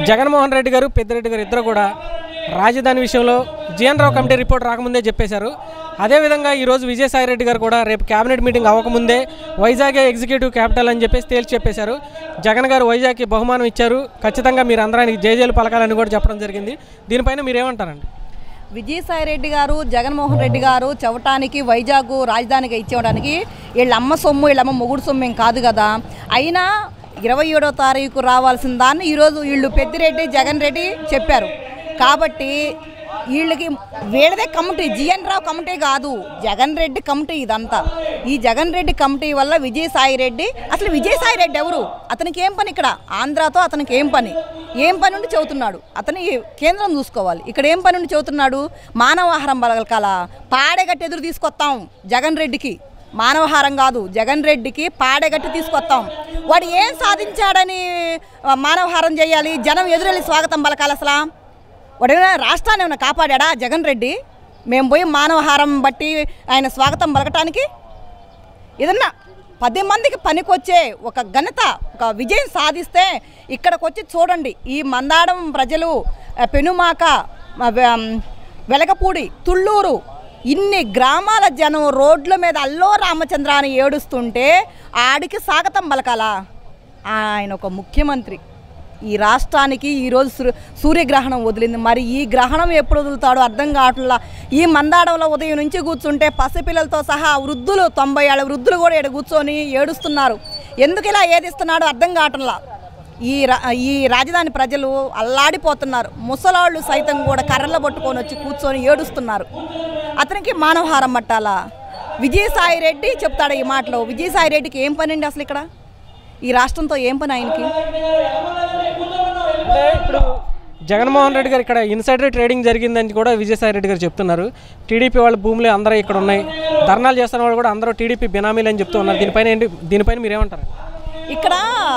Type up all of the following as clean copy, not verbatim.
జగన్మోహన్ రెడ్డి గారు పెద్దిరెడ్డి గారు ఇద్దరు కూడా రాజధాని విషయంలో జీఎన్ రావు కమిటీ రిపోర్ట్ రాకముందే చెప్పేశారు. అదేవిధంగా ఈరోజు విజయసాయి రెడ్డి గారు కూడా రేపు క్యాబినెట్ మీటింగ్ అవ్వకముందే వైజాగ్ ఎగ్జిక్యూటివ్ క్యాపిటల్ అని చెప్పేసి తేల్చి చెప్పేశారు. జగన్ గారు వైజాగ్కి బహుమానం ఇచ్చారు, ఖచ్చితంగా మీరు అందరానికి జేజేలు పలకాలని కూడా చెప్పడం జరిగింది. దీనిపైన మీరేమంటారండి? విజయసాయి రెడ్డి గారు జగన్మోహన్ రెడ్డి గారు చవటానికి వైజాగ్ రాజధానిగా ఇచ్చేవడానికి వీళ్ళ అమ్మ సొమ్ము వీళ్ళమ్మ మొగుడు సొమ్ము ఏం కాదు కదా. అయినా 27వ తారీఖు రావాల్సిన దాన్ని ఈరోజు వీళ్ళు పెద్దిరెడ్డి జగన్ రెడ్డి చెప్పారు కాబట్టి వీళ్ళకి వీళ్ళదే కమిటీ, జీఎన్ రావు కమిటీ కాదు, జగన్ రెడ్డి కమిటీ ఇదంతా. ఈ జగన్ రెడ్డి కమిటీ వల్ల విజయసాయి రెడ్డి, అసలు విజయసాయి రెడ్డి ఎవరు? అతనికి ఏం పని ఇక్కడ? ఆంధ్రాతో అతనికి ఏం పని ఉండి చెబుతున్నాడు? అతని కేంద్రం చూసుకోవాలి. ఇక్కడ ఏం పని ఉండి చెబుతున్నాడు? మానవాహారం బలకాల పాడేగట్టి ఎదురు తీసుకొస్తాం జగన్ రెడ్డికి. మానవహారం కాదు, జగన్ రెడ్డికి పాడేగట్టి తీసుకొస్తాం. వాడు ఏం సాధించాడని మానవహారం చేయాలి? జనం ఎదురెళ్ళి స్వాగతం పలకాలి. అసలు వాడు ఏమైనా రాష్ట్రాన్ని ఏమైనా కాపాడా జగన్ రెడ్డి? మేము పోయి మానవహారం బట్టి ఆయన స్వాగతం పలకటానికి ఏదన్నా 10 మందికి పనికొచ్చే ఒక ఘనత, ఒక విజయం సాధిస్తే ఇక్కడికి వచ్చి చూడండి. ఈ మందాడం ప్రజలు, పెనుమాక, వెలగపూడి, తుళ్ళూరు, ఇన్ని గ్రామాల జనం రోడ్ల మీద అల్లో రామచంద్ర అని ఏడుస్తుంటే ఆడికి స్వాగతం పలకాలా? ఆయన ఒక ముఖ్యమంత్రి. ఈ రాష్ట్రానికి ఈరోజు సూర్యగ్రహణం వదిలింది. మరి ఈ గ్రహణం ఎప్పుడు వదులుతాడో అర్థం కావట్లా. ఈ మందాడంలో ఉదయం నుంచి కూర్చుంటే పసిపిల్లలతో సహా వృద్ధులు, 90 ఏళ్ళ వృద్ధులు కూడా ఇక్కడ కూర్చొని ఏడుస్తున్నారు. ఎందుకు ఇలా ఏదిస్తున్నాడో అర్థం కావట్లా. ఈ రాజధాని ప్రజలు అల్లాడిపోతున్నారు. ముసలాళ్ళు సైతం కూడా కర్రలు పట్టుకొని వచ్చి కూర్చొని ఏడుస్తున్నారు. అతనికి మానవహారం పట్టాలా? విజయసాయి రెడ్డి చెప్తాడు ఈ మాటలో. విజయసాయి రెడ్డికి ఏం పని అండి అసలు ఇక్కడ? ఈ రాష్ట్రంతో ఏం పని ఆయనకి? అంటే ఇప్పుడు జగన్మోహన్ రెడ్డి గారు ఇక్కడ ఇన్సైడర్ ట్రేడింగ్ జరిగిందని కూడా విజయసాయి రెడ్డి గారు చెప్తున్నారు. టీడీపీ వాళ్ళ భూములు అందరూ ఇక్కడ ఉన్నాయి, ధర్నాలు చేస్తున్న వాళ్ళు కూడా అందరూ టీడీపీ బినామీలు అని చెప్తూ ఉన్నారు. దీనిపైన మీరేమంటారు? ఇక్కడ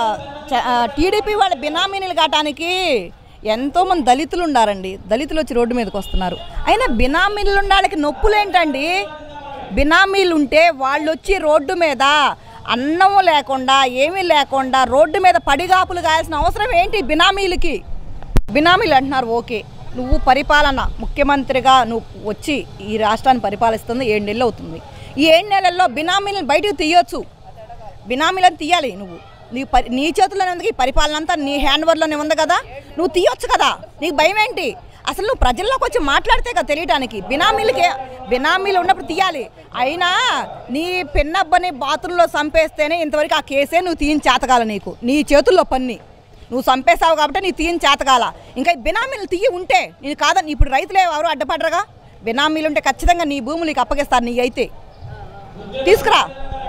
టీడీపీ వాళ్ళ బినామీలు కావటానికి ఎంతోమంది దళితులు ఉన్నారండి. దళితులు వచ్చి రోడ్డు మీదకి వస్తున్నారు. అయినా బినామీలు ఉండడానికి నొప్పులు ఏంటండి? బినామీలు ఉంటే వాళ్ళు వచ్చి రోడ్డు మీద అన్నం లేకుండా ఏమీ లేకుండా రోడ్డు మీద పడిగాపులు కాయాల్సిన అవసరం ఏంటి బినామీలకి? బినామీలు అంటున్నారు, ఓకే నువ్వు పరిపాలన ముఖ్యమంత్రిగా నువ్వు వచ్చి ఈ రాష్ట్రాన్ని పరిపాలిస్తుంది 7 నెలలు అవుతుంది. ఈ 7 నెలల్లో బినామీలను బయటకు తీయొచ్చు. బినామీలను తీయాలి. నీ చేతుల్లోనే ఉంది. ఈ పరిపాలన అంతా నీ హ్యాండ్ ఓవర్లోనే ఉంది కదా, నువ్వు తీయొచ్చు కదా. నీకు భయం ఏంటి? అసలు నువ్వు ప్రజల్లోకి వచ్చి మాట్లాడితే కదా తెలియడానికి. బినామీలు ఉన్నప్పుడు తీయాలి. అయినా నీ పెన్నబ్బని బాత్రూంలో చంపేస్తేనే ఇంతవరకు ఆ కేసే నువ్వు తీయని చేతగాల. నీ చేతుల్లో పన్ని నువ్వు చంపేసావు కాబట్టి నీ తీయని చేతగాల. ఇంకా బినామీలు తీయి ఉంటే నేను కాదని ఇప్పుడు రైతులే ఎవరు అడ్డపడరుగా. బినామీలు ఉంటే ఖచ్చితంగా నీ భూములు నీకు అప్పగిస్తారు. నీ అయితే తీసుకురా.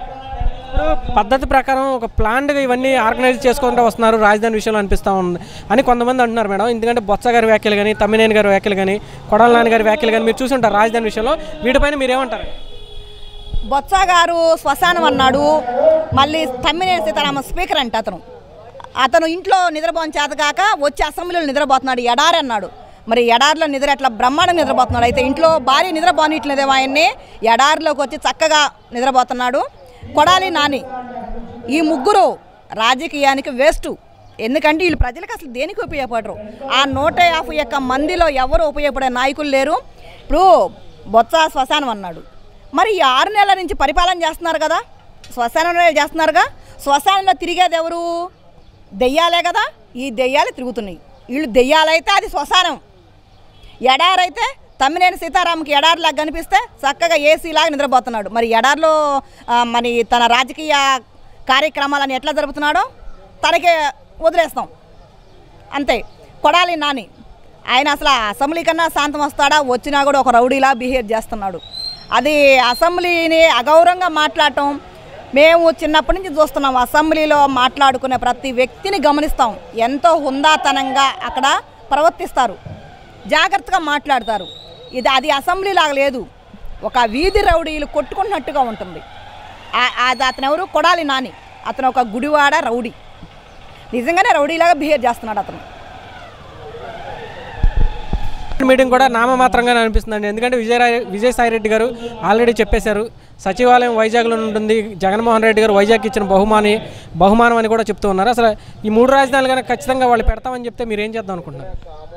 పద్ధతి ప్రకారం ఒక ప్లాన్గా ఇవన్నీ ఆర్గనైజ్ చేసుకుంటూ వస్తున్నారు రాజధాని విషయంలో అనిపిస్తూ ఉంది అని కొంతమంది అంటున్నారు మేడం. ఎందుకంటే బొత్స గారి వ్యాఖ్యలు కానీ, తమ్మినేని గారి వ్యాఖ్యలు కానీ, కొడాల నాని గారి వ్యాఖ్యలు కానీ మీరు చూసి ఉంటారు రాజధాని విషయంలో. వీటిపైన మీరేమంటారు? బొత్స గారు శ్మశానం అన్నాడు. మళ్ళీ తమ్మినేని సీతారామ స్పీకర్ అంటే అతను ఇంట్లో నిద్రపోని చేతగాక వచ్చి అసెంబ్లీలో నిద్రపోతున్నాడు. ఎడారి అన్నాడు. మరి ఎడారిలో నిద్ర ఎట్లా బ్రహ్మాండంగా నిద్రపోతున్నాడు? అయితే ఇంట్లో భార్య నిద్రపోనిట్లేదేమో ఆయన్ని. ఎడారిలోకి వచ్చి చక్కగా నిద్రపోతున్నాడు. కొడాలి నాని, ఈ ముగ్గురు రాజకీయానికి వేస్ట్. ఎందుకంటే వీళ్ళు ప్రజలకు అసలు దేనికి ఉపయోగపడరు. ఆ 150 మందిలో ఎవరు ఉపయోగపడే నాయకులు లేరు. ఇప్పుడు బొత్స శ్మశానం అన్నాడు. మరి ఈ 6 నెలల నుంచి పరిపాలన చేస్తున్నారు కదా, శ్మశానంలో చేస్తున్నారుగా. శ్మశానంలో తిరిగేది ఎవరు? దెయ్యాలే కదా. ఈ దెయ్యాలు తిరుగుతున్నాయి. వీళ్ళు దెయ్యాలైతే అది శ్మశానం. ఎడారైతే తమ్మినేని సీతారాంకి ఎడారిలాగా కనిపిస్తే చక్కగా ఏసీలాగా నిద్రపోతున్నాడు. మరి ఎడారిలో మరి తన రాజకీయ కార్యక్రమాలను ఎట్లా జరుపుతున్నాడో తనకే వదిలేస్తాం అంతే. కొడాలి నాని ఆయన అసలు అసెంబ్లీ కన్నా శాంతం వస్తాడా? వచ్చినా కూడా ఒక రౌడీలా బిహేవ్ చేస్తున్నాడు. అది అసెంబ్లీని అగౌరవంగా మాట్లాడటం మేము చిన్నప్పటి నుంచి చూస్తున్నాం. అసెంబ్లీలో మాట్లాడుకునే ప్రతి వ్యక్తిని గమనిస్తాం. ఎంతో హుందాతనంగా అక్కడ ప్రవర్తిస్తారు, జాగ్రత్తగా మాట్లాడతారు. అది అసెంబ్లీ లాగా లేదు, ఒక వీధి రౌడీలు కొట్టుకున్నట్టుగా ఉంటుంది. అది అతను ఎవరు? కొడాలి నాని. అతను ఒక గుడివాడ రౌడీ. నిజంగానే రౌడీలాగా బిహేవ్ చేస్తున్నాడు అతను. మీటింగ్ కూడా నామమాత్రంగానే అనిపిస్తుందండి. ఎందుకంటే విజయసాయిరెడ్డి గారు ఆల్రెడీ చెప్పేశారు, సచివాలయం వైజాగ్లో ఉంటుంది, జగన్మోహన్ రెడ్డి గారు వైజాగ్ ఇచ్చిన బహుమానం అని కూడా చెప్తూ ఉన్నారు. అసలు ఈ 3 రాజధానులు కనుక ఖచ్చితంగా వాళ్ళు పెడతామని చెప్తే మీరు ఏం చేద్దాం అనుకుంటున్నారు?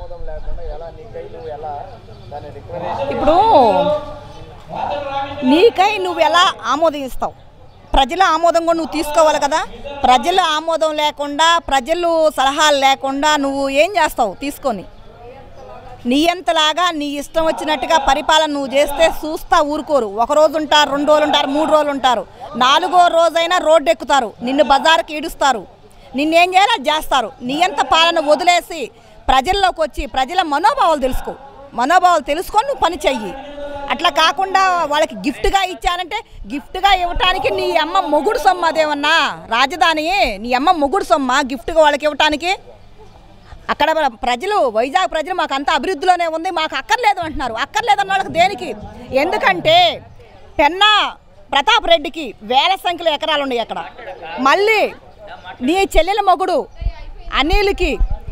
ఇప్పుడు నీకై నువ్వు ఎలా ఆమోదిస్తావు? ప్రజల ఆమోదం కూడా నువ్వు తీసుకోవాలి కదా. ప్రజల ఆమోదం లేకుండా, ప్రజలు సలహాలు లేకుండా నువ్వు ఏం చేస్తావు తీసుకొని? నీ అంతలాగా నీ ఇష్టం వచ్చినట్టుగా పరిపాలన నువ్వు చేస్తే చూస్తా ఊరుకోరు. 1 రోజు ఉంటారు, 2 రోజులు ఉంటారు, 3 రోజులు ఉంటారు, 4వ రోజైనా రోడ్డు ఎక్కుతారు, నిన్ను బజారుకి ఈడుస్తారు, నిన్నేం చేయాలో అది చేస్తారు. నీ అంత పాలన వదిలేసి ప్రజల్లోకి వచ్చి ప్రజల మనోభావాలు తెలుసుకొని నువ్వు పని చెయ్యి. అట్లా కాకుండా వాళ్ళకి గిఫ్ట్గా ఇచ్చానంటే గిఫ్ట్గా ఇవ్వటానికి నీ అమ్మ మొగుడు సొమ్మ అదేమన్నా రాజధాని? నీ అమ్మ మొగుడు సొమ్మ గిఫ్ట్గా వాళ్ళకి ఇవ్వటానికి? అక్కడ ప్రజలు, వైజాగ్ ప్రజలు మాకు అంత అభివృద్ధిలోనే ఉంది, మాకు అక్కర్లేదు అంటున్నారు. అక్కర్లేదన్న వాళ్ళకి దేనికి? ఎందుకంటే పెన్నా ప్రతాప్ రెడ్డికి వేల సంఖ్యలో ఎకరాలు ఉన్నాయి అక్కడ. మళ్ళీ నీ చెల్లెల మొగుడు అనిల్కి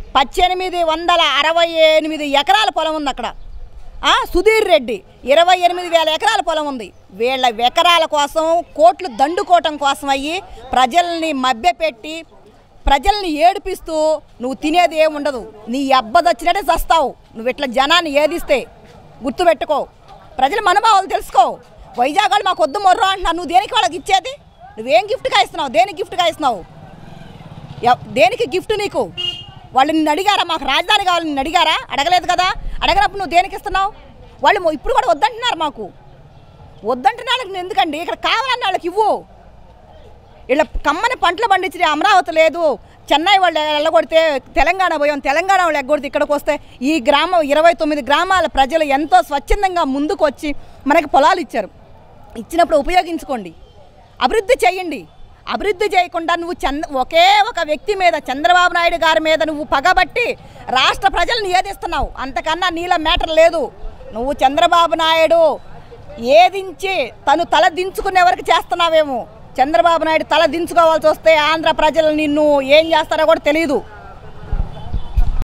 1868 ఎకరాల పొలం ఉంది అక్కడ. సుధీర్ రెడ్డి 28,000 ఎకరాల పొలం ఉంది. వీళ్ళ ఎకరాల కోసం కోట్లు దండుకోవటం కోసం అయ్యి ప్రజల్ని మభ్యపెట్టి ప్రజల్ని ఏడిపిస్తూ నువ్వు తినేది ఏముండదు. నీ అబ్బదొచ్చినట్టే చస్తావు నువ్వు ఇట్లా జనాన్ని ఏదిస్తే. గుర్తుపెట్టుకో, ప్రజల మనోభావాలు తెలుసుకో. వైజాగ్ వాళ్ళు మాకు వద్దు మొర్రో అంటున్నారు, నువ్వు దేనికి వాళ్ళకి ఇచ్చేది? నువ్వేం గిఫ్ట్గా ఇస్తున్నావు? దేనికి గిఫ్ట్గా ఇస్తున్నావు? దేనికి గిఫ్ట్ నీకు? వాళ్ళు నిన్ను అడిగారా మాకు రాజధాని కావాలి? నిన్ను అడిగారా? అడగలేదు కదా. అడగనప్పుడు నువ్వు దేనికి ఇస్తున్నావు? వాళ్ళు ఇప్పుడు కూడా వద్దంటున్నారు, మాకు వద్దంటున్న వాళ్ళకి ఎందుకండి? ఇక్కడ కావాలన్న వాళ్ళకి ఇవ్వు. ఇలా కమ్మని పంటలు పండించి అమరావతి లేదు, చెన్నై వాళ్ళు ఎల్లగొడితే తెలంగాణ పోయాం, తెలంగాణ వాళ్ళు ఎగ్గొడితే ఇక్కడికి వస్తే ఈ 29 గ్రామాల ప్రజలు ఎంతో స్వచ్ఛందంగా ముందుకు వచ్చి మనకి పొలాలు ఇచ్చారు. ఇచ్చినప్పుడు ఉపయోగించుకోండి, అభివృద్ధి చేయండి. అభివృద్ధి చేయకుండా నువ్వు ఒకే ఒక వ్యక్తి మీద, చంద్రబాబు నాయుడు గారి మీద నువ్వు పగబట్టి రాష్ట్ర ప్రజలను ఏదిస్తున్నావు. అంతకన్నా నీళ్ళ మ్యాటర్ లేదు. నువ్వు చంద్రబాబు నాయుడు ఏదించి తను తల దించుకునే వరకు చేస్తున్నావేమో. చంద్రబాబు నాయుడు తల దించుకోవాల్సి వస్తే ఆంధ్ర ప్రజలు నిన్ను ఏం చేస్తారో కూడా తెలియదు.